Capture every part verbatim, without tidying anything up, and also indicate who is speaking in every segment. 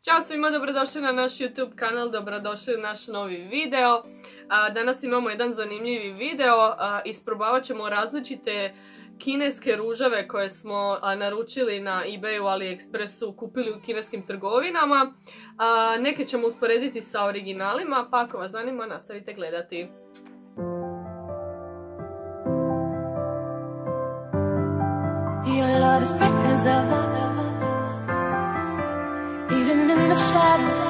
Speaker 1: Ćao svima, dobrodošli na naš YouTube kanal, dobrodošli u naš novi video. Danas imamo jedan zanimljivi video, isprobavat ćemo različite kineske ružave koje smo naručili na eBayu, AliExpressu, kupili u kineskim trgovinama. Neke ćemo usporediti sa originalima, pa ako vas zanima nastavite gledati. Your love is present. Even in the shadows,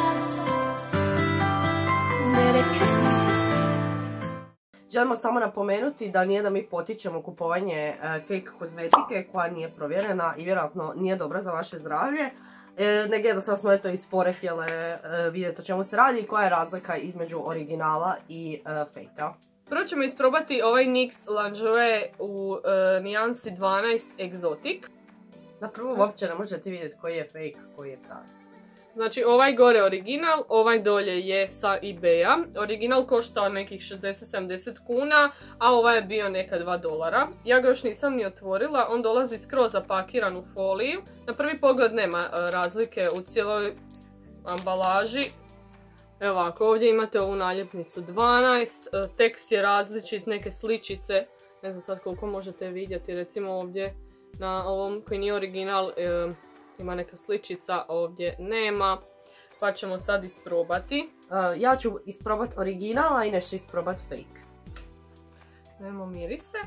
Speaker 1: baby kiss me.
Speaker 2: Želimo samo napomenuti da nije da mi potičemo kupovanje e, fake kozmetike koja nije provjerena i vjerojatno nije dobra za vaše zdravlje. E, Negdje jednostavno smo eto iz fore htjele e, vidjeti o čemu se radi i koja je razlika između originala i e, fake-a.
Speaker 1: Prvo ćemo isprobati ovaj NYX Lingerie u e, nijansi dvanaest Exotic.
Speaker 2: Na prvu uopće ne možete vidjeti koji je fake, koji je pravi.
Speaker 1: Znači ovaj gore original, ovaj dolje je sa eBaya. Original košta nekih šezdeset sedamdeset kuna, a ovaj je bio neka dva dolara. Ja ga još nisam ni otvorila, on dolazi skroz zapakiran u foliju. Na prvi pogled nema razlike u cijeloj ambalaži. Evo ovako, ovdje imate ovu naljepnicu dvanaest, tekst je različit, neke sličice, ne znam sad koliko možete vidjeti, recimo ovdje na ovom koji nije original e, ima neka sličica, ovdje nema, pa ćemo sad isprobati.
Speaker 2: Uh, ja ću isprobati original, a Ines će isprobati fake.
Speaker 1: Nemamo mirise.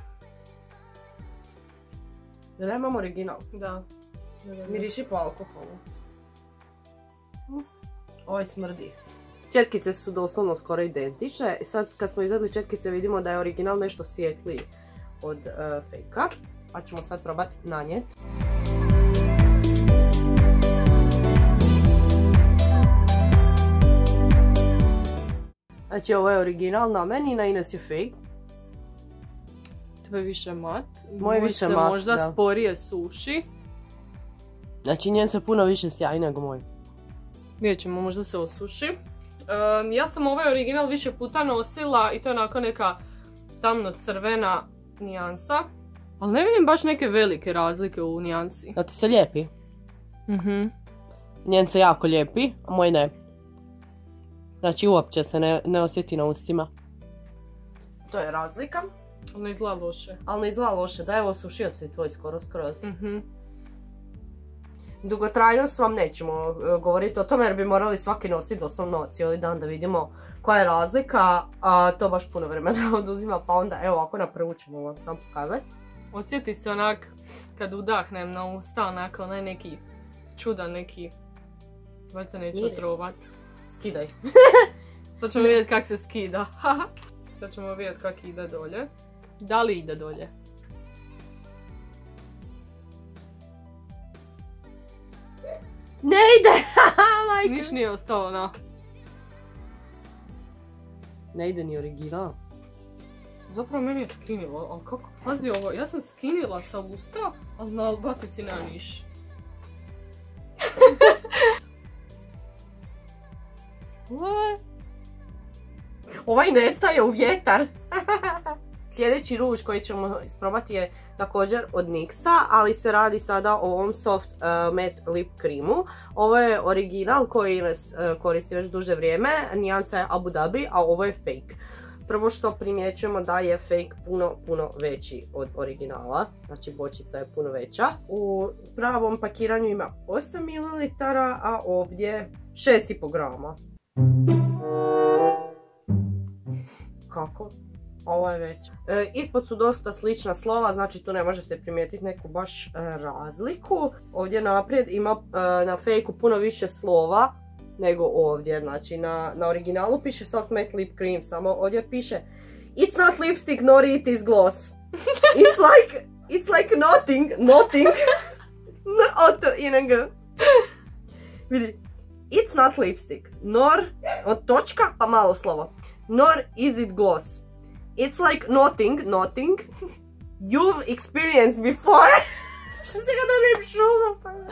Speaker 2: Da nemam original?
Speaker 1: Da.
Speaker 2: Miriši po alkoholu. Ovaj smrdi. Četkice su doslovno skoro identične. Sad kad smo izgledali četkice vidimo da je original nešto svjetliji od uh, fake-a. Pa ćemo sad probati nanijeti. Znači ovo je original na meni, na Ines je fake.
Speaker 1: To je više mat.
Speaker 2: Moj je više mat,
Speaker 1: možda
Speaker 2: da.
Speaker 1: sporije suši.
Speaker 2: Znači njen se puno više sjaji nego moj.
Speaker 1: Vidjet ćemo, možda se osuši. Um, ja sam ovaj original više puta nosila i to je onako neka tamno crvena nijansa. Ali ne vidim baš neke velike razlike u nijansi.
Speaker 2: Da ti se lijepi?
Speaker 1: Mhm.
Speaker 2: Njen se jako lijepi, a moj ne. Znači uopće se ne, ne osjeti na ustima. To je razlika.
Speaker 1: Ali ne izgleda loše.
Speaker 2: Ali ne izgleda loše, da evo osušio se tvoj skoro skroz.
Speaker 1: Mhm.
Speaker 2: Dugotrajnost vam nećemo uh, govoriti o tome jer bi morali svaki nositi doslovno cijeli dan da vidimo koja je razlika, a to baš puno vremena oduzima, pa onda evo ovako na prvu ćemo vam sam pokazati.
Speaker 1: Osjeti se onak kad udahnem na usta, onak onaj neki čudan neki, već se neću otrovat.
Speaker 2: Skidaj.
Speaker 1: Sad ćemo vidjeti kak se skida. Sad ćemo vidjeti kak ide dolje. Da li ide dolje?
Speaker 2: Ne ide! Majka!
Speaker 1: Niš nije ostalo na.
Speaker 2: Ne ide ni original.
Speaker 1: Zapravo meni je skinilo, ali kako? Pazi ovo, ja sam skinila sa usta, ali na albatici nema niš. What?
Speaker 2: Ovaj nestaje u vjetar. Sljedeći ruž koji ćemo isprobati je također od NYX-a, ali se radi sada o ovom soft uh, matte lip creamu. Ovo je original koji Ines uh, koristi već duže vrijeme, nijansa je Abu Dhabi, a ovo je fake. Prvo što primjećujemo da je fake puno, puno veći od originala, znači bočica je puno veća. U pravom pakiranju ima osam mililitara, a ovdje šest i pol grama. Kako? Ovo je već. E, ispod su dosta slična slova, znači tu ne možete primijetiti neku baš e, razliku. Ovdje naprijed ima e, na fejku puno više slova nego ovdje. Znači na, na originalu piše soft matte lip cream, samo ovdje piše it's not lipstick nor it is gloss. It's like, it's like nothing, nothing. Oto, ing. Vidi. It's not lipstick, nor, od točka pa malo slovo. Nor is it gloss. It's like nothing, nothing you've experienced before. Što se ga dobijem šugu?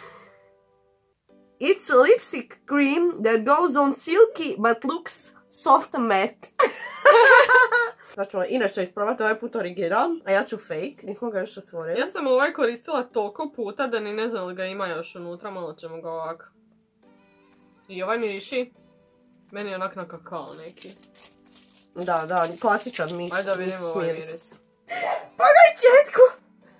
Speaker 2: It's a lipstick cream that goes on silky but looks soft matte. Znači, inače isprobati ovaj put original, a ja ću fake, nismo ga još otvorili.
Speaker 1: Ja sam ovaj koristila toliko puta da ni ne znam li ga ima još unutra, malo ćemo ga ovako. I ovaj miriši, meni je onak na kakao neki.
Speaker 2: Da, da, klasičan mi.
Speaker 1: Ajde da vidimo ovaj miris.
Speaker 2: Pogaj četku!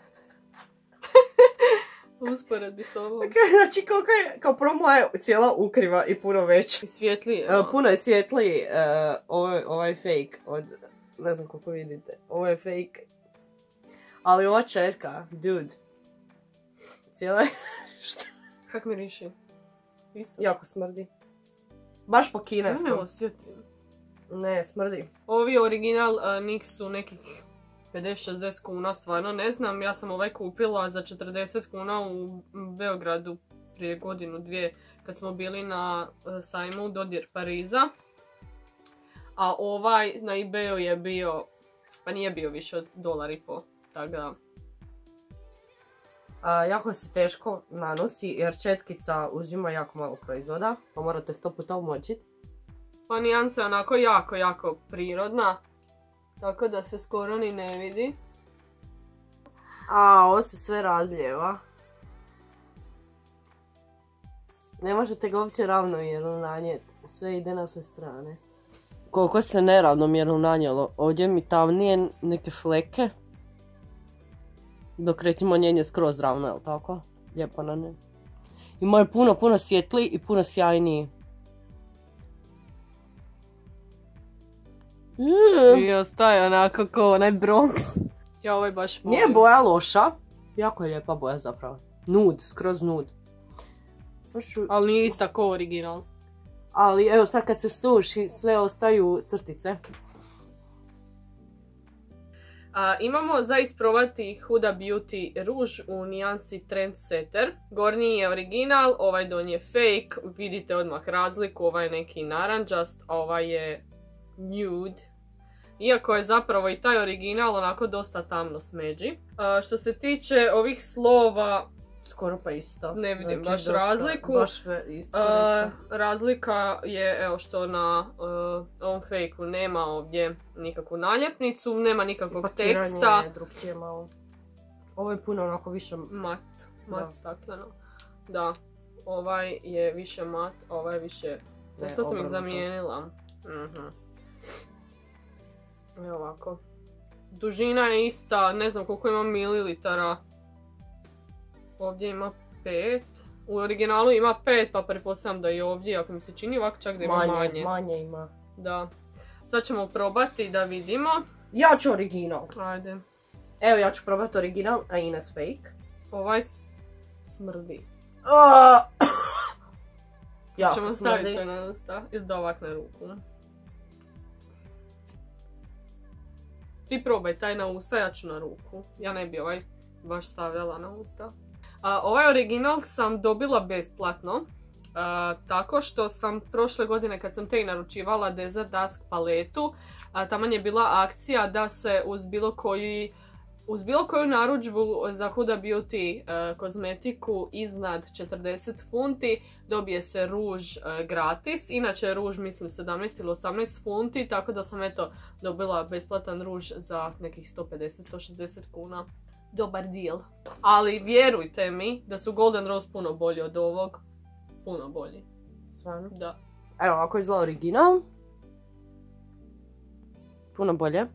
Speaker 1: Usporedbi s ovom.
Speaker 2: Znači koliko je, kao prvo moja je cijela ukriva i puno veća.
Speaker 1: I svjetlije.
Speaker 2: Uh, puno je svjetliji uh, ovaj, ovaj fake od, ne znam koliko vidite, ovo je fake. Ali ova četka, dude. Cijela je, šta?
Speaker 1: Kak miriši? Isto?
Speaker 2: Jako smrdi. Baš po kineskom.
Speaker 1: Ne osjetim.
Speaker 2: Ne, smrdi.
Speaker 1: Ovi original uh, Nix su nekih pedeset šezdeset kuna, stvarno ne znam. Ja sam ovaj kupila za četrdeset kuna u Beogradu prije godinu, dvije, kad smo bili na uh, sajmu Dodir Pariza. A ovaj na eBayu je bio, pa nije bio više od dolar i po, tako da.
Speaker 2: A, jako se teško nanosi jer četkica uzima jako malo proizvoda, pa morate sto puta umočit.
Speaker 1: Pa nijansa je onako jako, jako prirodna, tako da se skoro ni ne vidi.
Speaker 2: A, ovo se sve razljeva. Ne možete ga uopće ravnomjerno nanijeti, sve ide na sve strane. Koliko se neravnomjerno nanijelo, ovdje mi tamnije neke fleke. Dok recimo njen je skroz ravno, jel tako? Lijepo na ne. I moj je puno, puno svjetliji i puno sjajniji. Mm.
Speaker 1: I ostaje onako kao onaj Bronx. Ja ovaj baš volim.
Speaker 2: Nije boja loša. Jako je lijepa boja zapravo. Nud, skroz nud.
Speaker 1: Ali nije ista ko original.
Speaker 2: Ali evo sad kad se suši sve ostaju crtice.
Speaker 1: A, imamo za isprobati Huda Beauty ruž u nijansi Trendsetter. Gornji je original, ovaj donji je fake. Vidite odmah razliku, ovaj je neki naranđast, a ovaj je nude. Iako je zapravo i taj original onako dosta tamno smeđi. A, što se tiče ovih slova,
Speaker 2: skoro pa isto.
Speaker 1: Ne vidim
Speaker 2: znači,
Speaker 1: baš
Speaker 2: dosta,
Speaker 1: razliku.
Speaker 2: Baš isto,
Speaker 1: uh, razlika je evo što na uh, ovom fejku nema ovdje nikakvu naljepnicu, nema nikakvog teksta.
Speaker 2: Je drugčije malo. Ovo je puno onako više
Speaker 1: mat, mat da. Stakleno. Da, ovaj je više mat, ovaj je više... Ne, sad sam ih zamijenila. Uh-huh. Evo ovako. Dužina je ista, ne znam koliko ima mililitara. Ovdje ima pet. U originalu ima pet, pa pretpostavljam da i ovdje, ako mi se čini ovako čak da ima manje.
Speaker 2: Manje, manje ima.
Speaker 1: Da. Sad ćemo probati da vidimo.
Speaker 2: Ja ću original.
Speaker 1: Ajde.
Speaker 2: Evo ja ću probati original, a Ines fake.
Speaker 1: Ovaj smrdi.
Speaker 2: Uh, jako
Speaker 1: ćemo
Speaker 2: smrdi.
Speaker 1: staviti to na usta ili da ovak na ruku. Ti probaj taj na usta, ja ću na ruku. Ja ne bi ovaj baš stavljala na usta. A, ovaj original sam dobila besplatno. A, tako što sam prošle godine kad sam te i naručivala Desert Dusk paletu, a, taman je bila akcija da se uz bilo koji Uz bilo koju narudžbu za Huda Beauty uh, kozmetiku iznad četrdeset funti dobije se ruž uh, gratis. Inače ruž mislim sedamnaest ili osamnaest funti, tako da sam eto dobila besplatan ruž za nekih sto pedeset do sto šezdeset kuna. Dobar deal. Ali vjerujte mi da su Golden Rose puno bolji od ovog. Puno bolji.
Speaker 2: Stvarno?
Speaker 1: Da.
Speaker 2: Evo ovako izgleda original. Puno bolje.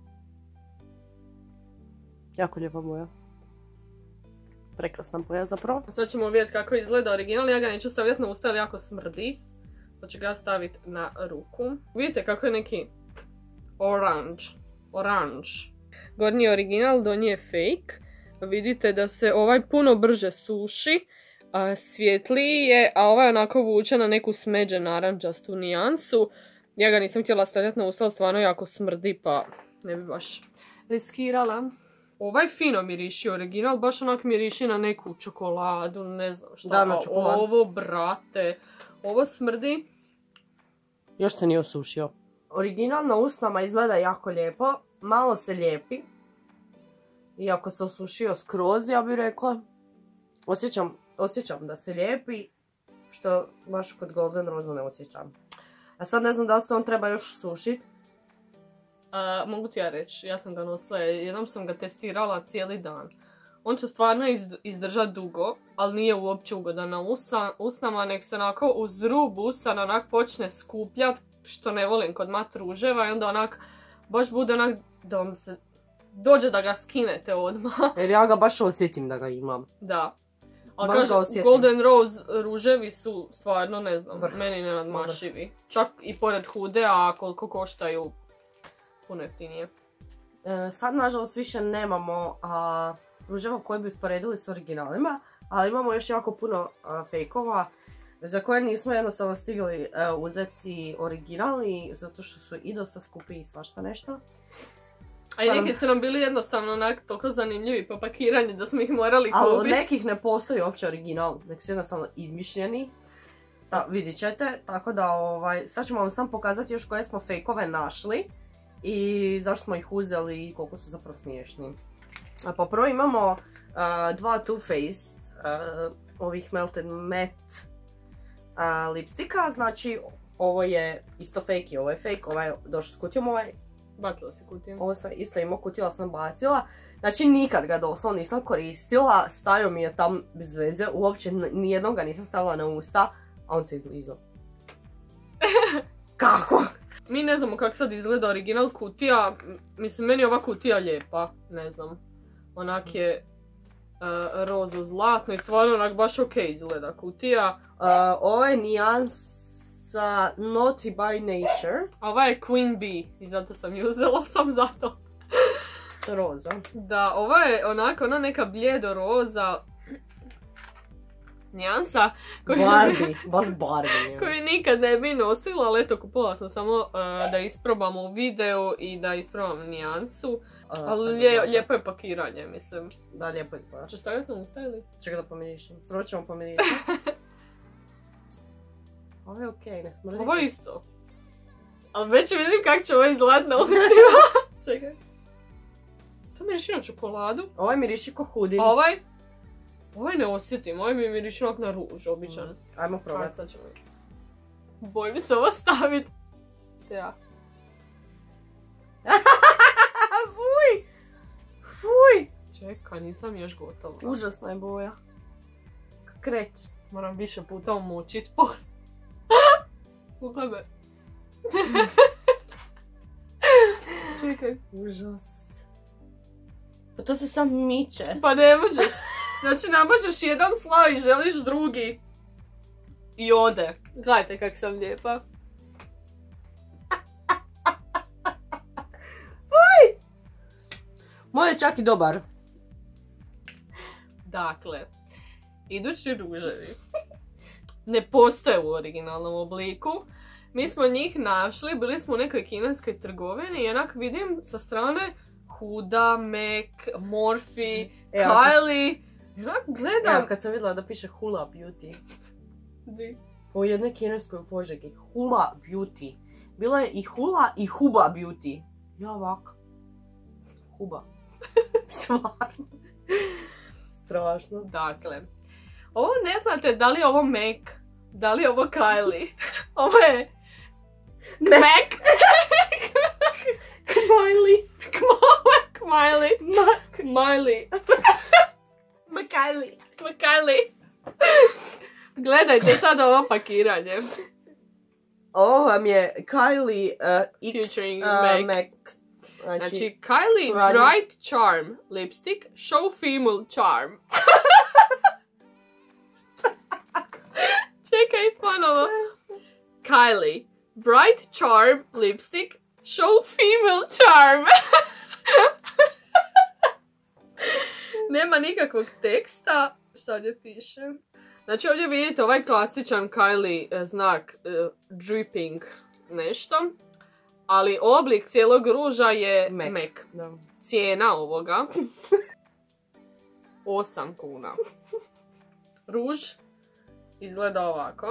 Speaker 2: Jako lijepa boja. Prekrasna boja zapravo.
Speaker 1: Sad ćemo vidjeti kako izgleda original. Ja ga neću stavljati na usta, ali jako smrdi. Pa ću ga staviti na ruku. Vidite kako je neki orange. Orange. Gornji je original, donji je fake. Vidite da se ovaj puno brže suši. A, svjetliji je, a ovaj onako vuče na neku smeđe naranđastu nijansu. Ja ga nisam htjela stavljati na usta, ali stvarno jako smrdi, pa ne bi baš riskirala. Ovaj fino miriši original, baš onak miriši na neku čokoladu, ne znam šta.
Speaker 2: Da, na čokoladu.
Speaker 1: Ovo, brate, ovo smrdi.
Speaker 2: Još se nije osušio. Original na usnama izgleda jako lijepo, malo se lijepi. Iako se osušio skroz, ja bih rekla. Osjećam, osjećam da se lijepi, što baš kod Golden Rose ne osjećam. A sad ne znam da li se on treba još sušiti.
Speaker 1: Uh, mogu ti ja reći, ja sam ga nosila, jednom sam ga testirala cijeli dan. On će stvarno izdržati dugo, ali nije uopće ugodan na usa, usnama, nek se onako uz rub usana onak počne skupljat, što ne volim kod mat ruževa i onda onak, baš bude onak da vam se dođe da ga skinete odmah.
Speaker 2: Jer ja ga baš osjetim da ga imam.
Speaker 1: Da. Ali kažem, Golden Rose ruževi su stvarno, ne znam, Brh. meni nenadmašivi. Brh. Čak i pored hude, a koliko koštaju, puno jeftinije.
Speaker 2: E, sad, nažalost, više nemamo a, ruževa koje bi usporedili s originalima, ali imamo još jako puno a, fejkova za koje nismo jednostavno stigli a, uzeti originali, zato što su i dosta skupi i svašta nešto.
Speaker 1: A i neki su nam bili jednostavno onak toliko zanimljivi po pakiranju da smo ih morali kupiti.
Speaker 2: Ali od nekih ne postoji uopće original, nek su jednostavno izmišljeni. Da, vidit ćete, tako da ovaj, sad ćemo vam sam pokazati još koje smo fejkove našli i zašto smo ih uzeli i koliko su zapravo smiješni. A pa prvo imamo uh, dva Too Faced uh, ovih Melted Matte uh, lipstika, znači ovo je isto fake i ovo je fake, ovaj je došao s kutijom, ovaj
Speaker 1: bacila si kutiju.
Speaker 2: Ovo sam isto imao kutiju, ali sam bacila. Znači nikad ga doslovno nisam koristila, stavio mi je tam bez veze, uopće nijednog ga nisam stavila na usta, a on se izlizao. Kako?
Speaker 1: Mi ne znamo kako sad izgleda original kutija, mislim meni je ova kutija lijepa, ne znam. Onak je uh, rozo zlatno i stvarno onak baš ok izgleda kutija.
Speaker 2: Uh, ovo je nijans sa Naughty by Nature.
Speaker 1: Ova je Queen Bee i zato sam ju uzela, sam zato.
Speaker 2: Roza.
Speaker 1: Da, ova je onako, ona neka bljedo roza nijansa. Koju,
Speaker 2: Barbie, baš Barbie.
Speaker 1: Koju nikad ne bi nosila, ali eto kupila sam samo uh, da isprobam u videu i da isprobam nijansu. Uh, ali lije, lijepo je pakiranje, mislim.
Speaker 2: Da, lijepo je izgleda.
Speaker 1: Češ staviti na usta ili?
Speaker 2: Čekaj da pomirišim. Prvo ćemo pomiriti. Ovo je okej, okay, ne smrdi.
Speaker 1: Ovo je isto. Ali već vidim kako će ovo izgledat na ustima. Čekaj. To miriši na čokoladu.
Speaker 2: Ovaj miriši ko hudin.
Speaker 1: Ovaj? Ovaj ne osjetim, ovaj mi miriši onak na ruž, običan.
Speaker 2: Mm. Ajmo probati.
Speaker 1: Sad ćemo. Boj mi se ovo stavit. Ja.
Speaker 2: Fuj! Fuj!
Speaker 1: Čekaj, nisam još gotova.
Speaker 2: Užasna je boja. Kreć.
Speaker 1: Moram više puta umočit po... Pogledaj. Čekaj.
Speaker 2: Užas. Pa to se sam miče.
Speaker 1: Pa ne možeš. Znači namažeš jedan sloj i želiš drugi. I ode. Gledajte kak sam lijepa.
Speaker 2: Uj! Moj je čak i dobar.
Speaker 1: Dakle, idući ruževi ne postoje u originalnom obliku. Mi smo njih našli, bili smo u nekoj kineskoj trgovini i onak vidim sa strane Huda, Mac, Morphe, e, Kylie. I onak gledam...
Speaker 2: Evo kad sam vidjela da piše Hula Beauty.
Speaker 1: Di?
Speaker 2: Po jednoj kineskoj Požegi. Hula Beauty. Bilo je i Hula i Huba Beauty. Ja ovak. Huba. Stvarno. Strašno.
Speaker 1: Dakle, ovo ne znate da li je ovo Mac, da li je ovo Kylie. Ovo je... Mac.
Speaker 2: Kmiley.
Speaker 1: Kmiley. Kmiley.
Speaker 2: Makajli.
Speaker 1: Makajli. Gledajte sad ovo pakiranje.
Speaker 2: Ovo vam je Kylie uh, X
Speaker 1: Featuring
Speaker 2: uh,
Speaker 1: Mac.
Speaker 2: Mac.
Speaker 1: Znači, znači Kylie suradnje. Bright Charm Lipstick Show Female Charm. Čekaj, ponovo. Kylie Bright Charm Lipstick Show Female Charm. Nema nikakvog teksta. Šta ovdje piše? Znači ovdje vidite ovaj klasičan Kylie znak uh, dripping nešto. Ali oblik cijelog ruža je Mac. Mac.
Speaker 2: Da.
Speaker 1: Cijena ovoga osam kuna. Ruž izgleda ovako.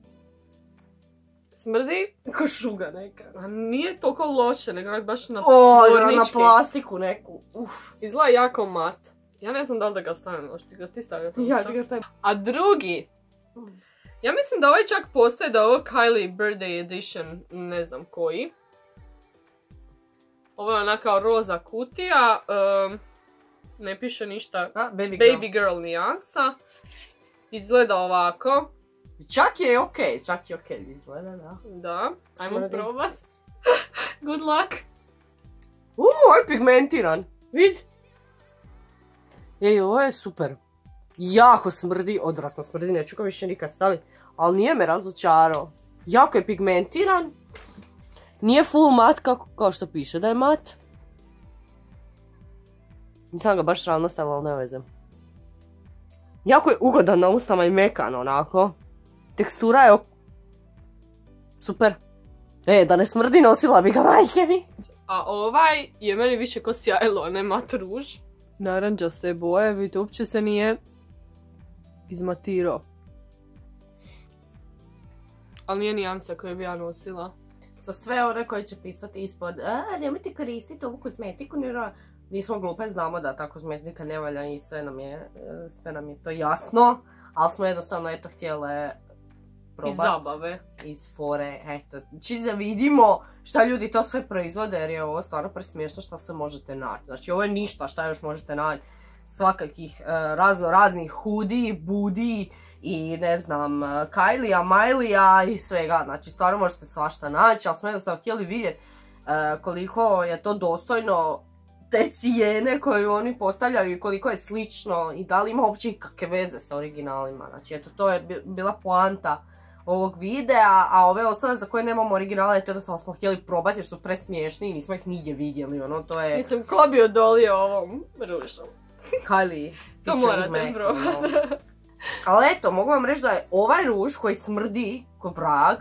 Speaker 1: Smrdi.
Speaker 2: Ko šuga neka.
Speaker 1: A nije toliko loše, nego baš na
Speaker 2: o, na plastiku neku. Uf.
Speaker 1: Izgleda jako mat. Ja ne znam da li da ga stavim, možete ga ti staviti.
Speaker 2: Ja ću ga stavim.
Speaker 1: A drugi. Ja mislim da ovaj čak postoje da je ovo Kylie Birthday Edition, ne znam koji. Ovo je ona kao roza kutija. Um, ne piše ništa.
Speaker 2: A, baby girl.
Speaker 1: Baby girl nijansa. Izgleda ovako.
Speaker 2: Čak je okej, okay, čak je okej okay, izgleda, da.
Speaker 1: Da, ajmo
Speaker 2: Smrdi.
Speaker 1: probat. Good luck.
Speaker 2: Uuu, ovo je pigmentiran. Vidi. Ej, ovo je super. Jako smrdi, odvratno smrdi, neću ga više nikad staviti. Ali nije me razočarao. Jako je pigmentiran. Nije full mat kako, kao što piše da je mat. Nisam ga baš ravno stavila, ali ne veze. Jako je ugodan na ustama i mekan onako. Tekstura je ok... super. E, da ne smrdi nosila bi ga, majke mi.
Speaker 1: A ovaj je meni više ko sjajlo, ne mat ruž. Naranđaste boje, vidite, uopće se nije izmatirao. Ali nije nijansa koju bi ja nosila.
Speaker 2: Sa sve one koje će pisati ispod, a, nemojte koristiti ovu kozmetiku, jer nismo glupe, znamo da ta kozmetika ne valja i sve nam je, sve nam je to jasno. Ali smo jednostavno eto htjele probat.
Speaker 1: Iz zabave.
Speaker 2: Iz fore, eto. Či da vidimo šta ljudi to sve proizvode, jer je ovo stvarno presmiješno šta sve možete naći. Znači ovo je ništa šta još možete naći. Svakakih uh, razno raznih hudi, budi i ne znam, Kylija, Milija i svega. Znači stvarno možete svašta naći, ali smo jednostavno htjeli vidjeti uh, koliko je to dostojno te cijene koju oni postavljaju i koliko je slično i da li ima uopće ikakve veze sa originalima. Znači eto, to je bila poanta ovog videa, a ove ostale za koje nemamo originala, eto jednostavno smo htjeli probati jer su presmiješni i nismo ih nigdje vidjeli, ono, to je...
Speaker 1: Mislim, ko bi odolio ovom ružom?
Speaker 2: Kylie.
Speaker 1: To morate probati.
Speaker 2: Ali eto, mogu vam reći da je ovaj ruž koji smrdi ko vrag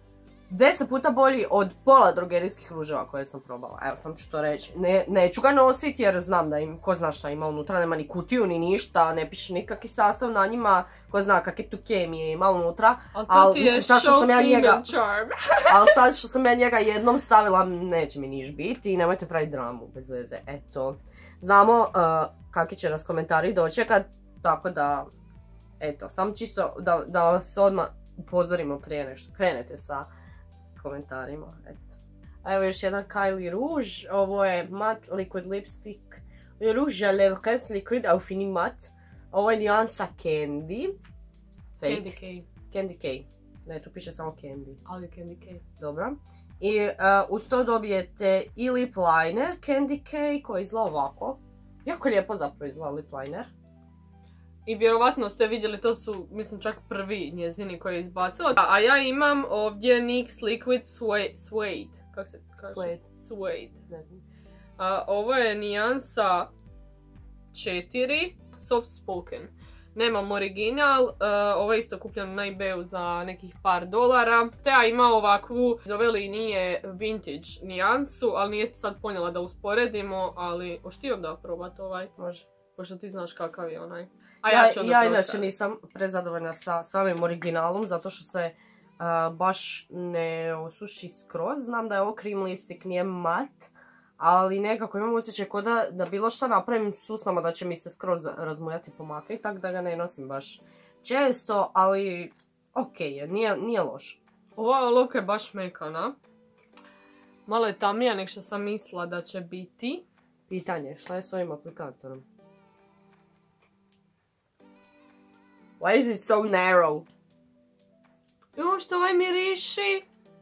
Speaker 2: deset puta bolji od pola drogerijskih ruževa koje sam probala. Evo, sam ću to reći. Ne, neću ga nositi jer znam da im, ko zna šta ima unutra, nema ni kutiju ni ništa, ne piše nikakvi sastav na njima, ko zna kakve tu kemije ima unutra.
Speaker 1: Ali to ti je show female charm.
Speaker 2: Ali sad što sam ja njega jednom stavila, neće mi niš biti i nemojte praviti dramu bez veze. Eto, znamo uh, kakvi će nas komentari dočekat, tako da, eto, samo čisto da, da vas odmah upozorimo prije nešto krenete sa komentarima, eto. A evo još jedan Kylie ruž, ovo je Matte Liquid Lipstick Rouge à Lèvres Liquid au Fini Matte. Ovo je nijansa Candy. Fake.
Speaker 1: Candy K.
Speaker 2: Candy K. Ne, tu piše samo Candy.
Speaker 1: Ali Candy K.
Speaker 2: Dobro. I uh, uz to dobijete i lip liner Candy K koji izgleda ovako. Jako lijepo zapravo izgleda lip liner.
Speaker 1: I vjerovatno ste vidjeli, to su, mislim, čak prvi njezini koji je izbacila. A ja imam ovdje N Y X Liquid Suede. Kako se kaže?
Speaker 2: Suede.
Speaker 1: Suede. A, ovo je nijansa četiri. Soft Spoken. Nemam original, uh, ovo je isto kupljeno na eBayu za nekih par dolara. Teja ima ovakvu, iz ove linije vintage nijansu, ali nije sad ponijela da usporedimo, ali hoćeš onda probati ovaj?
Speaker 2: Može.
Speaker 1: Pošto ti znaš kakav je onaj. A
Speaker 2: ja,
Speaker 1: ja, ću onda
Speaker 2: ja
Speaker 1: probati.
Speaker 2: inače nisam prezadovoljna sa samim originalom, zato što se uh, baš ne osuši skroz. Znam da je ovo cream lipstick, nije mat, ali nekako imam osjećaj kao da, da bilo šta napravim s usnama da će mi se skroz razmujati i pomaknuti, tako da ga ne nosim baš često, ali ok je, nije, nije loš.
Speaker 1: Ova olovka je baš mekana. Malo je tamnija nek što sam mislila da će biti.
Speaker 2: Pitanje, šta je s ovim aplikatorom? Why is it so narrow?
Speaker 1: Jo, što ovaj miriši?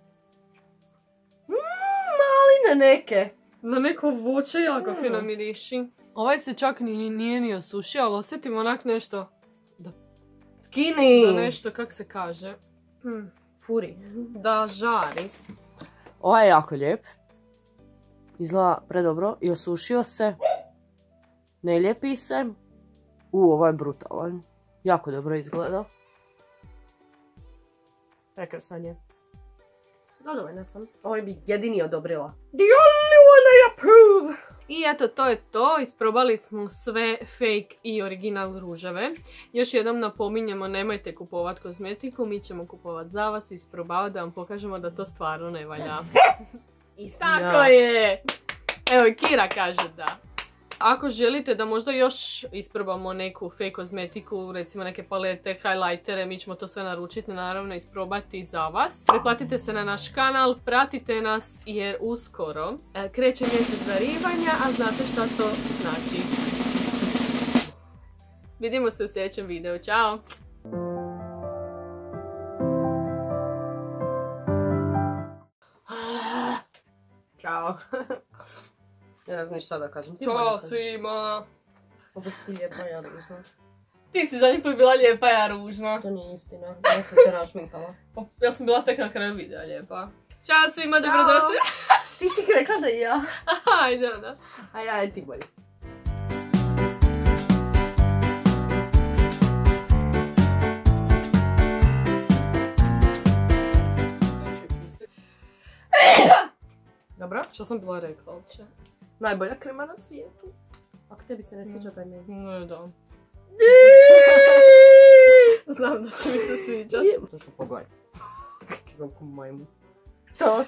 Speaker 2: Mmm, maline neke.
Speaker 1: Na neko voće jako
Speaker 2: Mm.
Speaker 1: fino miriši. Ovaj se čak ni, nije ni osušio, ali osjetim onak nešto... Da,
Speaker 2: Skinny.
Speaker 1: da nešto, kak se kaže? Hmm.
Speaker 2: Furi.
Speaker 1: Da žari.
Speaker 2: Ovaj je jako lijep. Izgleda predobro i osušio se. Ne lijepi se. U, ovaj je brutalan. Jako dobro izgleda. Prekrasan je. Zadovoljna sam. Ovaj bi jedini odobrila. The only one I approve!
Speaker 1: I eto, to je to. Isprobali smo sve fake i original ruževe. Još jednom napominjemo, nemojte kupovat kozmetiku, mi ćemo kupovat za vas i isprobavati da vam pokažemo da to stvarno ne valja.
Speaker 2: Istina.
Speaker 1: Tako je! Evo, Kira kaže da. Ako želite da možda još isprobamo neku fake kozmetiku, recimo neke palete, highlightere, mi ćemo to sve naručiti, naravno isprobati za vas. Pretplatite se na naš kanal, pratite nas jer uskoro kreće mjesec darivanja, a znate šta to znači. Vidimo se u sljedećem videu. Ćao!
Speaker 2: Ćao. Ja ne znam šta da kažem.
Speaker 1: Ćao svima!
Speaker 2: Opet si ti lijepa, ja ružna.
Speaker 1: Ti si zadnji put bila lijepa, ja ružna.
Speaker 2: To nije istina, ja sam te našminkala.
Speaker 1: Ja sam bila tek na kraju videa lijepa. Ćao svima, dobrodošli.
Speaker 2: Ti si rekla da i ja.
Speaker 1: Ajde onda.
Speaker 2: A ja je ti bolje. Dobro?
Speaker 1: Što sam bila rekla uopće?
Speaker 2: Najbolja krema na svijetu. Ako tebi se ne sviđa, daj meni.
Speaker 1: Ne, da. Znam da će mi se sviđat.
Speaker 2: To što pogledaj. Kaki sam ko majmu. To.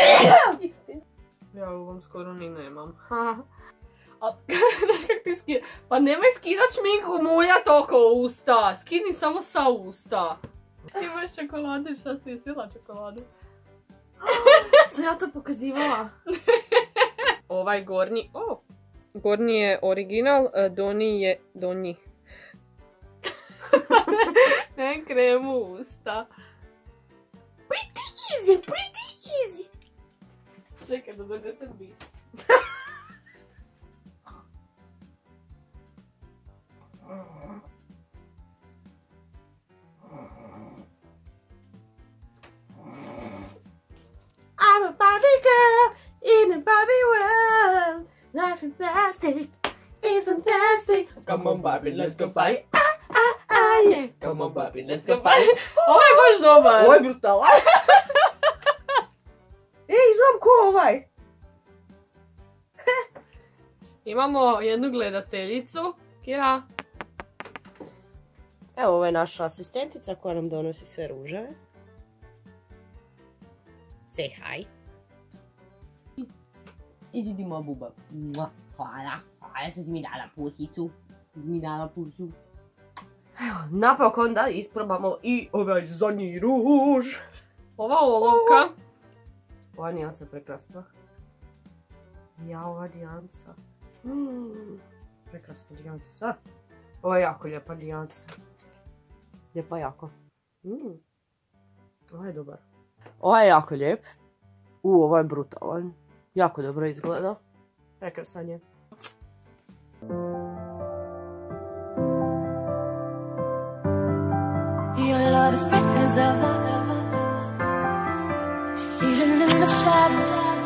Speaker 1: Ja ovom skoro ni nemam. A, znaš kak ti skida? Pa nemoj skidat šminku, muljat oko usta. Skini samo sa usta. Imaš čokoladu, šta si jesila čokoladu?
Speaker 2: Sam ja to pokazivala.
Speaker 1: Ovaj gornji, o, gornji je original, donji je, donji. Ne kremu usta.
Speaker 2: Pretty easy, pretty easy.
Speaker 1: Čekaj da donesem bis.
Speaker 2: I'm a Barbie girl in a Barbie world. Life is plastic, it's fantastic. Come on Barbie, let's go party. Ah, ah, ah, yeah. Come on Barbie, let's go party.
Speaker 1: Ovo je baš dobar.
Speaker 2: Ovo je brutalan. Ej, znam ko ovaj.
Speaker 1: Imamo jednu gledateljicu. Kira.
Speaker 2: Evo, ovo je naša asistentica koja nam donosi sve ruževe. Say hi. I ti ti moja buba. Hvala. Hvala što si mi dala pusicu. Mi dala pusu. Evo, napokon da isprobamo i ovaj zadnji ruž.
Speaker 1: Ova olovka.
Speaker 2: Ova nijansa je prekrasna. Ja, ova nijansa. Mm, prekrasna nijansa. Ova je jako lijepa nijansa. Lijepa jako. Mm. Ova je dobar. Ovaj je jako lijep. U, ovaj je brutalan. Jako dobro izgleda. Prekrasan je.
Speaker 3: Your love is bright as ever, even in the shadows.